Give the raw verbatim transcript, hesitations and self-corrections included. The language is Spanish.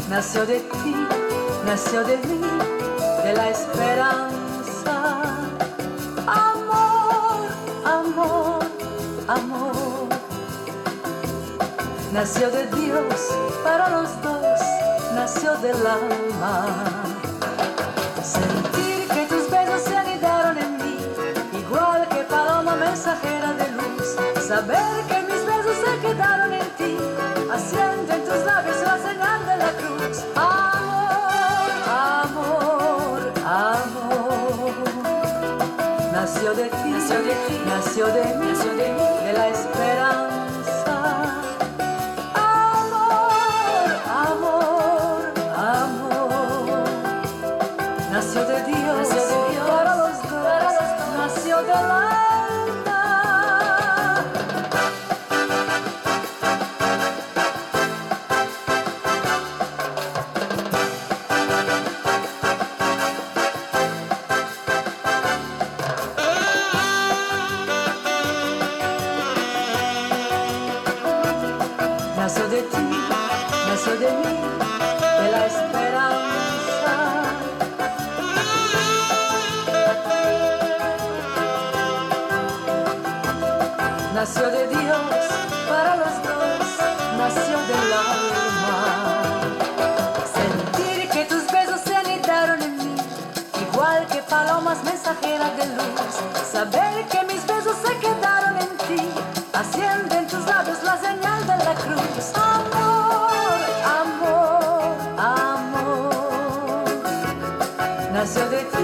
nació de ti, nació de mí, de la esperanza. Amor, amor, amor. Nació de Dios para los dos, nació del alma. Sentir que tus besos se anidaron en mí, igual que paloma mensajera de luz. Saber que mis besos se quedaron en ti, haciendo en tus labios la señal de la cruz. Amor, amor, amor. Nació de ti, nació de ti, nació de mí, nació de mí, de la esperanza. Amor, amor, amor. Nació de Dios, nació de Dios para los dos, para los dos. Nació del alma. Nació de ti, nació de mí, de la esperanza. Nació de Dios para los dos, nació del alma. Sentir que tus besos se anidaron en mí, igual que palomas mensajeras de luz. Saber que mis besos se quedaron en ti, haciendo en tus labios la señal de la cruz. Amor, amor, amor. Nació de ti,